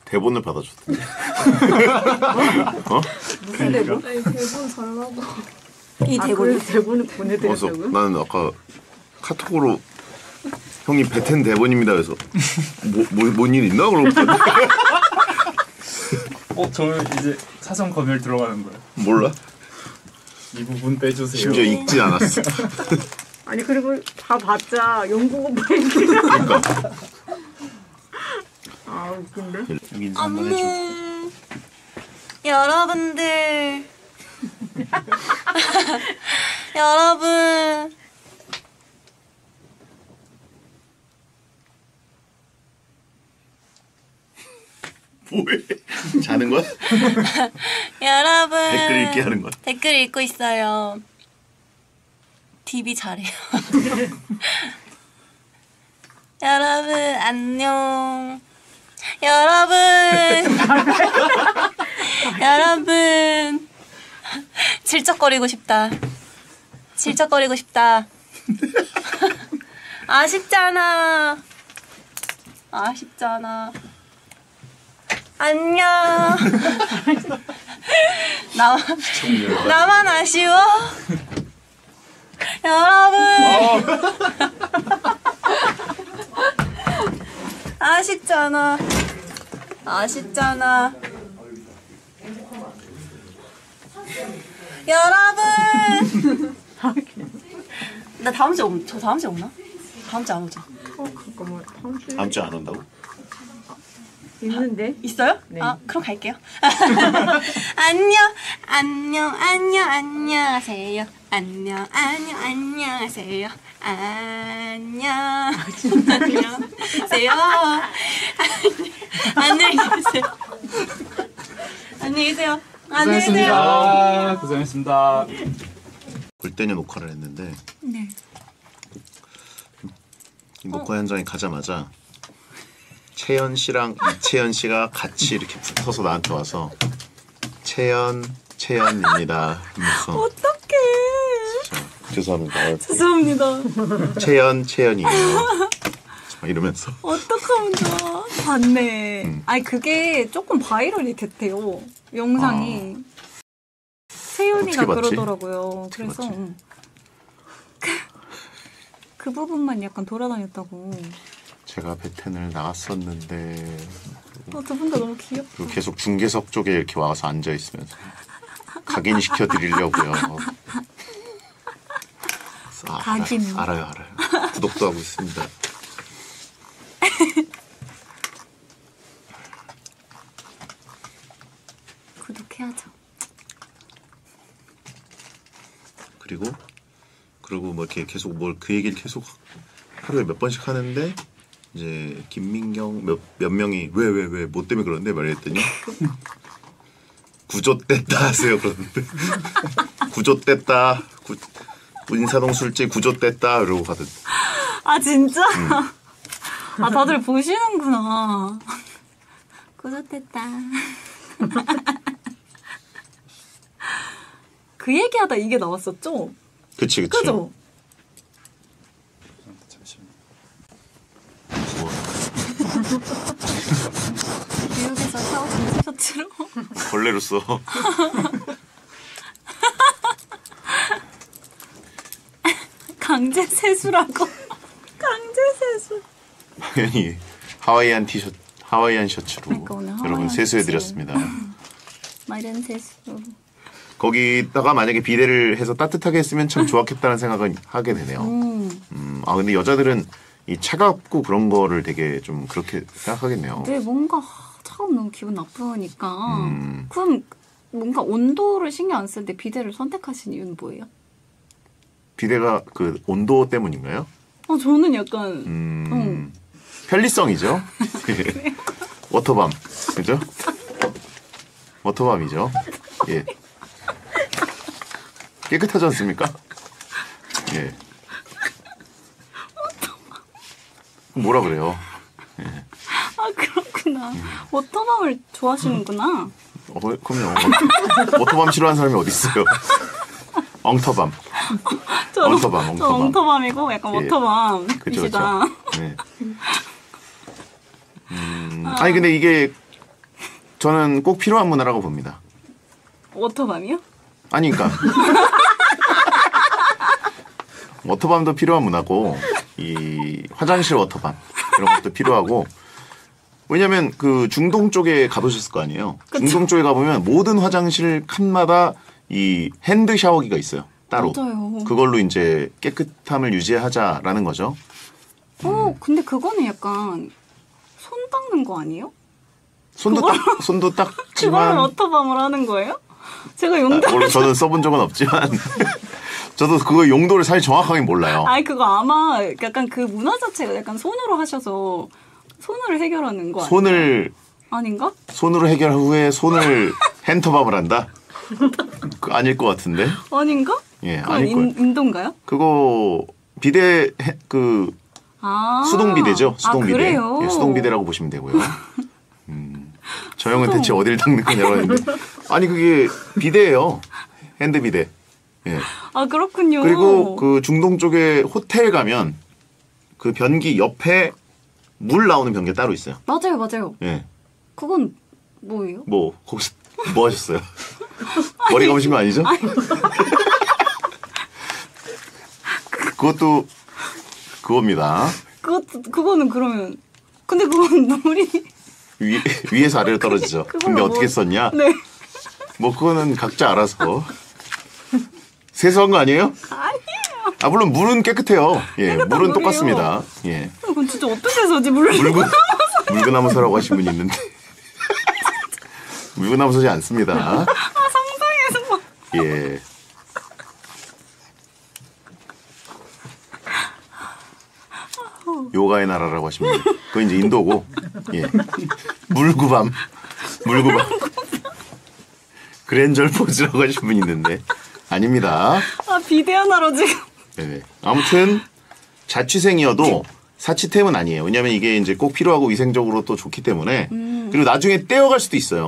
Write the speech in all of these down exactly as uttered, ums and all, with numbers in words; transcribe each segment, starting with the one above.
대본을 받아줬던데. 어? 무슨 대본? 아니 대본 달라고. 이 아, 대본을 그래서 대본을 보내드렸다고요? 나는 아까 카톡으로 형님 베텐 대본입니다. 그래서 뭐뭔 일 있나 그러고. 어, 저 이제 사전 검열 들어가는 거예요. 몰라? 이 부분 빼주세요. 심지어 읽지 않았어. 아니 그리고 다 봤자 영국어 보이지. 그러니까. 아 웃긴데? 여기 인사 한번 해줘. 음, 여러분들 여러분 뭐해? 자는 거야? 여러분 댓글 읽기 하는 거야? 댓글 읽고 있어요. 디비 잘해요. 여러분 안녕. 여러분 여러분 질척거리고 싶다. 질척거리고 싶다. 아쉽잖아. 아쉽잖아. 안녕. 나만 나만 아쉬워. 여러분 아쉽잖아. 아쉽잖아. 여러분. 나 다음 주에 없, 저 다음 주에 없나? 다음 주에 안 오죠? 어 잠깐만 다음 주에 다음 주에 안 온다고? 있는데? 있어요? 네. 아, 그럼 갈게요. 안녕, 안녕, 안녕, 안녕하세요. 안녕, 안녕, 안녕하세요. 안녕, 안녕하세요. 안녕히 계세요. 안녕히 계세요. 안녕히 계세요. 고생했습니다. 고생했습니다. 골대녀 녹화를 했는데 네. 이 녹화 현장에 가자마자 채연 씨랑 이채연 씨가 같이 이렇게 붙어서 나한테 와서 채연, 채연입니다 하면서 어떡해. 진짜 죄송합니다. 죄송합니다. 채연, 채연이에요. 이러면서 어떡하면 좋아. 봤네. 음. 아니 그게 조금 바이럴이 됐대요. 영상이. 세윤이가 어떻게 봤지? 그러더라고요. 어떻게 그래서 봤지? 음. 그, 그 부분만 약간 돌아다녔다고. 제가 베텐을 나갔었는데 어, 두 분 다 너무 귀엽다. 그리고 계속 중계석 쪽에 이렇게 와서 앉아 있으면서 각인시켜 드리려고요. 아, 각인. 알아요, 알아요. 구독도 하고 있습니다. 구독해야죠. 그리고 그리고 뭐 이렇게 계속 뭘 그 얘기를 계속 하루에 몇 번씩 하는데 이제 김민경 몇, 몇 명이 왜 왜 왜 뭐 때문에 그러는데 말했더니 구조됐다 하세요 그러는데 구조됐다 구, 인사동 술집 구조됐다 이러고 가던데. 아 진짜? 음. 아 다들 보시는구나. 구독됐다. 그 얘기하다 이게 나왔었죠? 그치 그치. 그죠? 잠시만요. 뭐, 뉴욕에서 사오신 티셔츠로 걸레로 써. 강제 세수라고. 강제 세수. 당연히 하와이안 티셔츠 하와이안 셔츠로 그러니까 오늘 여러분 하와이안 세수해드렸습니다. 마련 세수. 거기다가 만약에 비대를 해서 따뜻하게 했으면 참 좋았겠다는 생각은 하게 되네요. 음. 음, 아 근데 여자들은 이 차갑고 그런 거를 되게 좀 그렇게 생각하겠네요. 네, 뭔가 차가우면 너무 기분 나쁘니까. 음. 그럼 뭔가 온도를 신경 안 쓸 때 비데를 선택하신 이유는 뭐예요? 비대가 그 온도 때문인가요? 어, 저는 약간 음, 응. 편리성이죠. 워터밤, 그죠? 워터밤이죠. 예. 깨끗하지 않습니까? 예. 뭐라 그래요? 예. 아 그렇구나. 워터밤을 좋아하시는구나. 어, 그럼요. 워터밤 싫어하는 사람이 어디 있어요? 엉터밤. 저는 엉터밤, 저 엉터밤. 엉터밤이고 약간 예. 워터밤이시다. 그죠, 그죠. 네. 음, 아니 근데 이게 저는 꼭 필요한 문화라고 봅니다. 워터밤이요? 아니, 그러니까 워터밤도 필요한 문화고 이 화장실 워터밤 이런 것도 필요하고 왜냐면 그 중동 쪽에 가보셨을 거 아니에요. 그쵸? 중동 쪽에 가보면 모든 화장실 칸마다 이 핸드 샤워기가 있어요. 따로. 맞아요. 그걸로 이제 깨끗함을 유지하자라는 거죠. 어, 음. 근데 그거는 약간 손 닦는 거 아니에요? 손도 그걸, 딱 손도 그걸 닦지만 워터밤을 하는 거예요? 제가 아, 용도를 물론 저는 써본 적은 없지만 저도 그거 용도를 사실 정확하게 몰라요. 아니 그거 아마 약간 그 문화 자체가 약간 손으로 하셔서 손으로 해결하는 거 아닌가? 손을 아닌가? 손으로 해결 후에 손을 핸터밥을 한다? 그 아닐 것 같은데. 아닌가? 예, 그건 아닐 거예요. 인, 인도인가요? 그거 비데 해- 그 아 수동 비데죠. 수동 아, 비데. 그래요? 예, 수동 비데라고 보시면 되고요. 음, 저 형은 대체 어디를 닦는 거냐고 했는데 아니 그게 비데예요. 핸드 비데. 예. 아 그렇군요. 그리고 그 중동 쪽에 호텔 가면 그 변기 옆에 물 나오는 변기가 따로 있어요. 맞아요, 맞아요. 예. 그건 뭐예요? 뭐 거기서 뭐 하셨어요? 머리 감으신 거 아니죠? 그것도 그겁니다. 그것 그거는 그러면 근데 그건 물이 위, 위에서 아래로 떨어지죠. 그걸 근데 뭐- 어떻게 썼냐? 네 뭐 그거는 각자 알아서 세수한 거 아니에요? 아니에요. 아 물론 물은 깨끗해요. 예, 깨끗한 물은 물이에요. 똑같습니다. 예, 그건 진짜 어떻게 해서지 물을 물구 물구나무서라고 하신 분이 있는데 물구나무서지 않습니다. 아 상상해서 막 예. 요가의 나라라고 하시면 돼요. 그거 이제 인도고, 예. 물구밤, 물구밤. 그랜절 포즈라고 하신 분이 있는데, 아닙니다. 아 비대 하나로 지금 네네. 아무튼, 자취생이어도 사치템은 아니에요. 왜냐면 이게 이제 꼭 필요하고 위생적으로 또 좋기 때문에, 그리고 나중에 떼어갈 수도 있어요.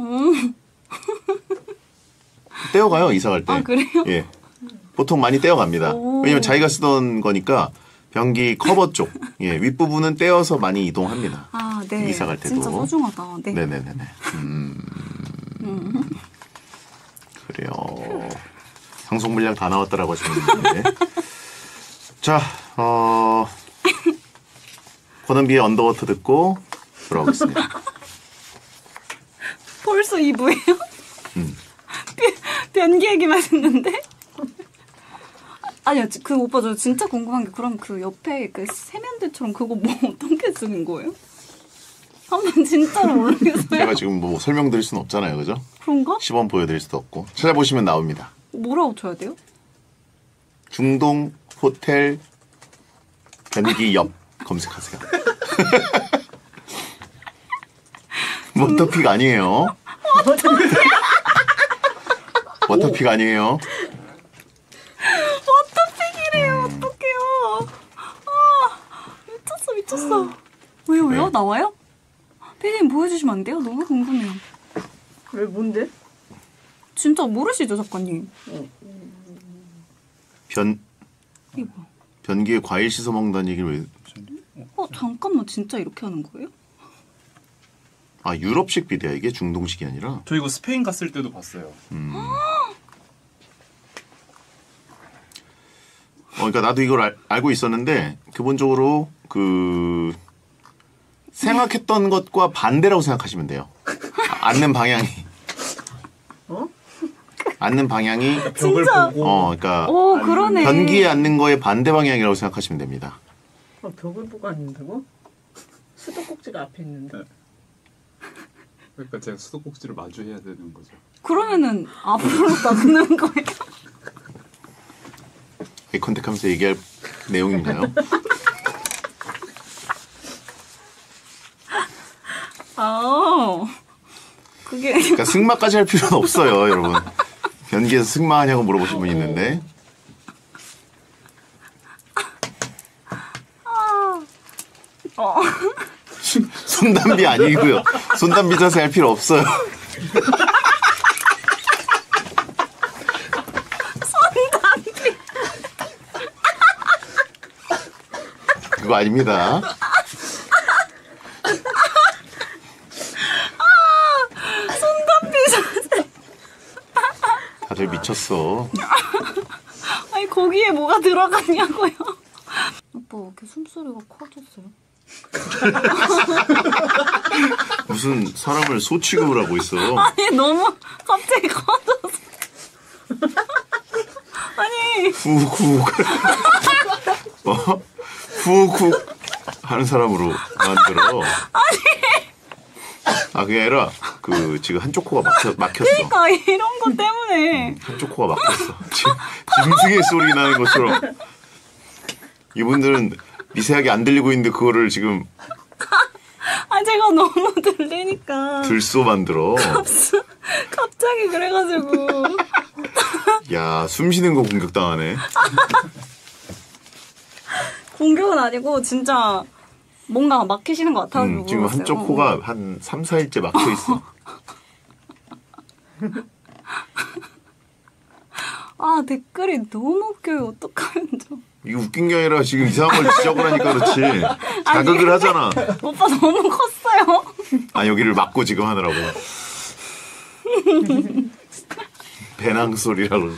떼어가요, 이사 갈 때. 아, 그래요? 예. 보통 많이 떼어갑니다. 오. 왜냐면 자기가 쓰던 거니까 변기 커버 쪽, 예, 윗부분은 떼어서 많이 이동합니다. 아, 네. 이사 갈 때도. 진짜 소중하다. 네. 네네네네. 음. 그래요. 방송 물량 다 나왔다라고 하시는데. 자, 어, 권은비의 언더워터 듣고 돌아오겠습니다. 벌써 이 부예요? 음. 변기 얘기만 했는데? 아니요, 그 오빠 저 진짜 궁금한 게 그럼 그 옆에 그 세면대처럼 그거 뭐 어떻게 쓰는 거예요? 한번 진짜로 모르겠어요. 제가 지금 뭐 설명드릴 수는 없잖아요. 그죠? 그런가? 시범 보여드릴 수도 없고. 찾아보시면 나옵니다. 뭐라고 쳐야 돼요? 중동 호텔 변기 옆 검색하세요. 워터픽 아니에요. 워터픽 아니에요. 워터픽이래요. 어떡해요. 아, 미쳤어, 미쳤어. 왜요, 왜요? 네. 나와요? 피디님 보여주시면 안 돼요? 너무 궁금해요. 왜 뭔데? 진짜 모르시죠, 작가님? 변 이거. 변기에 과일 씻어 먹는다는 얘기를 왜? 어, 잠깐만. 진짜 이렇게 하는 거예요? 아 유럽식 비데야 이게 중동식이 아니라. 저 이거 스페인 갔을 때도 봤어요. 음. 어, 그러니까 나도 이걸 알, 알고 있었는데 기본적으로 그 생각했던 것과 반대라고 생각하시면 돼요. 아, 앉는 방향이. 어? 앉는 방향이. 벽을 진짜? 보고 어, 그러니까 오, 그러네. 변기에 앉는 거의 반대 방향이라고 생각하시면 됩니다. 아, 벽을 보고 앉는다고? 수도꼭지가 앞에 있는데. 그러니까 제가 수도꼭지를 마주해야 되는 거죠. 그러면은 앞으로 닦는 거예요? 이 컨택하면서 얘기할 내용인가요? 아, 그게. 그러니까 승마까지 할 필요는 없어요, 여러분. 변기에서 승마하냐고 물어보신 분이 있는데. 어. 손담비 아니고요. 손담비 자세 할 필요 없어요. 손담비. 그거 아닙니다. 갑자기 미쳤어. 아니 거기에 뭐가 들어갔냐고요. 오빠 왜 이렇게 숨소리가 커졌어요? 무슨 사람을 소 취급을 하고 있어. 아니 너무 갑자기 커져서. 아니 훅훅 어? 훅훅 하는 사람으로 만들어. 아니. 아 그게 아니라 그 지금 한쪽 코가 막혀, 막혔어. 그러니까 이런 거 때문에. 한쪽 코가 막혔어. 지금 짐승의 소리 나는 것처럼. 이분들은 미세하게 안 들리고 있는데 그거를 지금 아 제가 너무 들리니까. 들쏘 만들어. 갑자기 그래가지고. 야, 숨 쉬는 거 공격당하네. 공격은 아니고 진짜 뭔가 막히시는 것 같아가지고. 음, 지금 물어봤어요. 한쪽 코가 한 삼, 사 일째 막혀 있어. 아 댓글이 너무 웃겨요. 어떡하면 좀. 이거 웃긴 게 아니라 지금 이상한 걸 지적을 하니까 그렇지. 자극을 하잖아. 오빠 너무 컸어요. 아, 여기를 막고 지금 하느라고. 배낭 소리라고.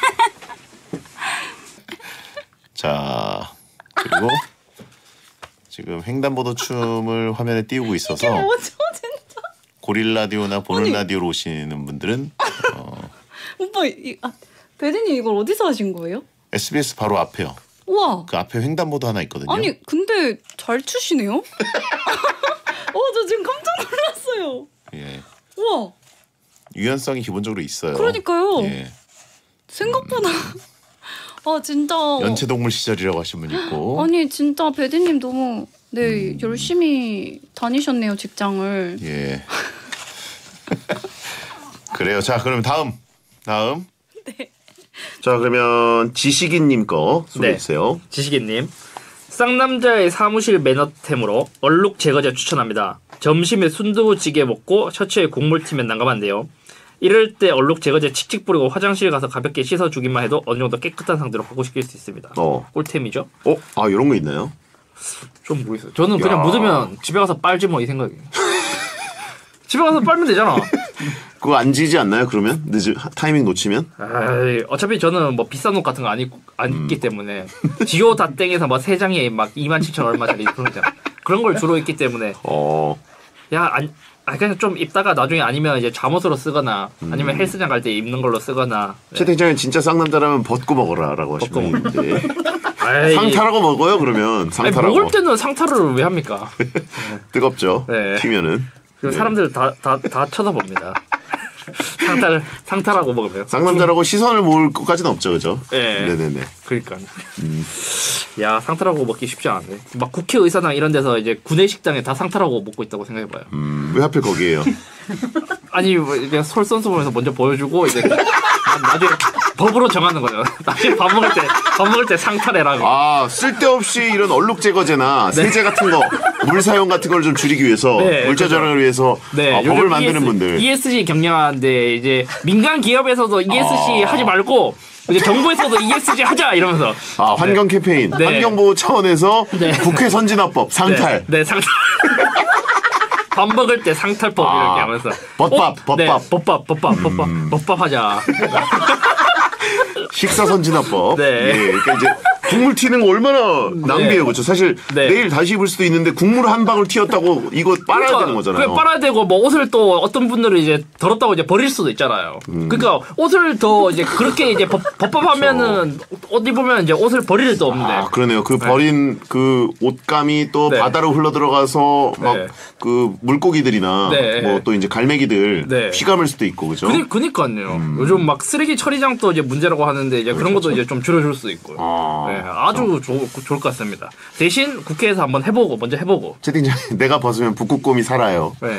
자, 그리고 지금 횡단보도 춤을 화면에 띄우고 있어서 뭐죠 진짜. 고릴 라디오나 보는 라디오로 오시는 분들은 어, 오빠 이, 아, 배드님 이걸 어디서 하신 거예요? 에스비에스 바로 앞에요. 우와. 그 앞에 횡단보도 하나 있거든요. 아니 근데 잘 추시네요? 어, 저 지금 깜짝 놀랐어요. 예. 우와. 유연성이 기본적으로 있어요. 그러니까요. 예. 생각보다. 아 진짜. 연체동물 시절이라고 하신 분 있고. 아니 진짜 배드님 너무 네 음. 열심히 다니셨네요 직장을. 예. 그래요. 자 그럼 다음 다음. 네. 자 그러면 지식인님 거 소개해주세요. 네. 지식인님. 쌍남자의 사무실 매너템으로 얼룩 제거제 추천합니다. 점심에 순두부찌개 먹고 셔츠에 국물 튀면 난감한데요. 이럴 때 얼룩 제거제 칙칙 뿌리고 화장실 가서 가볍게 씻어주기만 해도 어느 정도 깨끗한 상태로 확보시킬 수 있습니다. 어. 꿀템이죠. 어? 아 이런 거 있나요? 좀 모르겠어요. 저는 그냥 야. 묻으면 집에 가서 빨지 뭐 이 생각이에요. 집에 가서 빨면 되잖아. 그거 안 지지 않나요? 그러면 늦은 타이밍 놓치면? 아이, 어차피 저는 뭐 비싼 옷 같은 거 안 입고 안 입기 음. 때문에 지오 다 땡에서 뭐 세 장에 막 이만 칠천 얼마짜리 그런 거잖아. 그런 걸 주로 입기 때문에 어. 야 안. 아 그냥 좀 입다가 나중에 아니면 이제 잠옷으로 쓰거나 아니면 헬스장 갈 때 입는 걸로 쓰거나. 네. 채팅창에 진짜 쌍남자라면 벗고 먹어라라고 하시는 분 있는데 아이, 상타라고 먹어요 그러면 아니, 상타라고. 먹을 때는 상타를 왜 합니까? 뜨겁죠. 네. 튀면은. 그 네. 사람들 다 다 다 쳐다봅니다. 상타를 상타라고 먹으면. 쌍남자라고 시선을 모을 것까지는 없죠, 그죠? 네. 네네네. 그러니까. 음. 야 상타라고 먹기 쉽지 않은데. 막 국회의사당 이런 데서 이제 구내식당에 다 상타라고 먹고 있다고 생각해봐요. 음, 왜 하필 거기에요? 아니 내가 솔선수범해서 먼저 보여주고 이제 나중에 법으로 정하는 거죠. 나중에 밥 먹을 때 밥 먹을 때 상타래라고. 아 쓸데없이 이런 얼룩 제거제나 세제 같은 거 물 사용 같은 걸 좀 줄이기 위해서 네, 물자 그렇죠. 절약을 위해서 네, 아, 법을 요즘 만드는 이에스, 분들. 이에스지 경영하는데 이제 민간 기업에서도 이에스지 아. 하지 말고 이제 정부에서도 이에스지 하자 이러면서. 아 환경 캠페인, 네. 환경 보호 차원에서 네. 국회 선진화법 상탈. 네, 네 상탈. 밥 먹을 때 상탈법 아, 이렇게 하면서. 법밥, 어? 법밥. 네, 법밥, 법밥, 법밥, 음. 법밥 하자. 식사 선진화법. 네. 예, 그러니까 이제 국물 튀는 거 얼마나 낭비예요, 그렇죠? 사실 네. 내일 다시 입을 수도 있는데 국물 한 방울 튀었다고 이거 빨아야 그러니까 되는 거잖아요. 그게 빨아야 되고 뭐 옷을 또 어떤 분들은 이제 더럽다고 이제 버릴 수도 있잖아요. 음. 그러니까 옷을 더 이제 그렇게 이제 법, 법법하면은 옷 입으면 이제 옷을 버릴 일도 없는데. 아, 그러네요. 그 버린 그 옷감이 또 네. 바다로 흘러 들어가서 막 네. 그 물고기들이나 네. 뭐 또 이제 갈매기들 네. 피감을 수도 있고 그죠? 그니, 그니까요. 음. 요즘 막 쓰레기 처리장도 이제 문제라고 하는데 이제 그런 것도 이제 좀 줄여줄 수 있고요. 아. 네, 아주 좋, 좋을 것 같습니다. 대신 국회에서 한번 해보고, 먼저 해보고. 채팅창에 내가 벗으면 북극곰이 살아요. 네.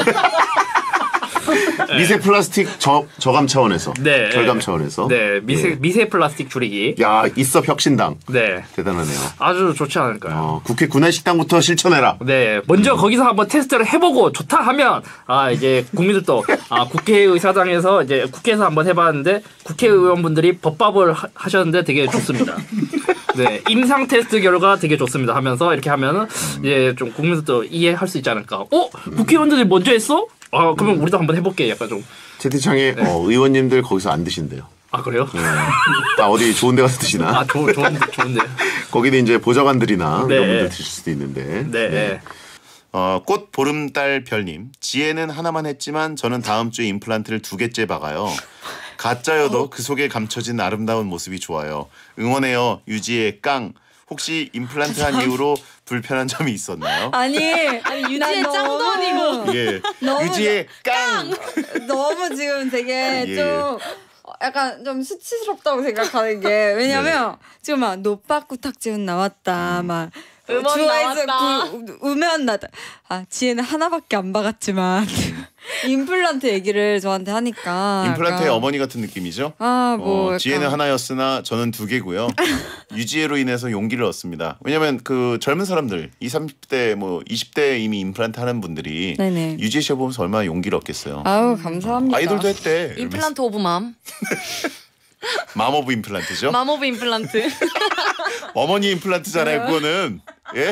미세 플라스틱 저, 저감 차원에서. 네. 절감 차원에서. 네, 미세, 예. 미세 플라스틱 줄이기. 야, 있어 혁신당. 네. 대단하네요. 아주 좋지 않을까요? 어, 국회 군안식당부터 실천해라. 네, 먼저 거기서 한번 테스트를 해보고 좋다 하면 아 이제 국민들도 아 국회의사당에서 이제 국회에서 한번 해봤는데 국회의원분들이 법밥을 하, 하셨는데 되게 좋습니다. 네, 임상 테스트 결과 되게 좋습니다 하면서 이렇게 하면은 이제 좀 국민들도 이해할 수 있지 않을까. 어, 국회의원들이 먼저 했어? 아 그러면 우리도 한번 해볼게. 약간 좀 채팅창에 네. 어, 의원님들 거기서 안 드신대요. 아 그래요? 네. 딱 어디 좋은 데 가서 드시나? 아 좋, 좋은데 좋은데. 거기는 이제 보좌관들이나 네. 이런 분들 드실 수도 있는데. 네. 어, 꽃 보름달 별님. 지혜는 하나만 했지만 저는 다음 주에 임플란트를 두 개째 박아요. 가짜여도 그 속에 감춰진 아름다운 모습이 좋아요. 응원해요. 유지의 깡. 혹시 임플란트 한 이후로 불편한 점이 있었나요? 아니, 아니 유지의 짱도 아니고. 예. 너무 유지의 깡. 너무 지금 되게 예. 좀 어, 약간 좀 수치스럽다고 생각하는 게 왜냐면 지금 막 노빠꾸 탁지훈 나왔다 막 음원 주화에서 나왔다. 그 음원 나다. 아 지혜는 하나밖에 안 박았지만 임플란트 얘기를 저한테 하니까 임플란트의 약간 어머니 같은 느낌이죠? 아뭐 어, 지혜는 하나였으나 저는 두 개고요. 유지혜로 인해서 용기를 얻습니다. 왜냐면 그 젊은 사람들 이십, 삼십 대 뭐 이십 대 이미 임플란트 하는 분들이 네네. 유지혜 씨 보면서 얼마나 용기를 얻겠어요. 아우 감사합니다. 아이돌도 했대. 임플란트 오브 맘. 맘 오브 임플란트죠? 맘 오브 임플란트. 어머니 임플란트잖아요, 그거는. 예?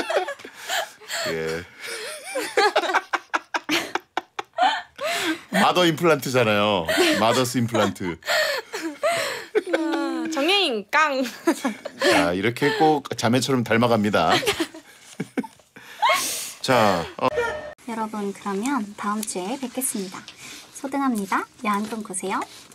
예. 마더 임플란트잖아요. 마더스 임플란트. 정혜인 깡. 자, 이렇게 꼭 자매처럼 닮아갑니다. 자, 어, 여러분 그러면 다음 주에 뵙겠습니다. 소등합니다. 야한 꿈 꾸세요.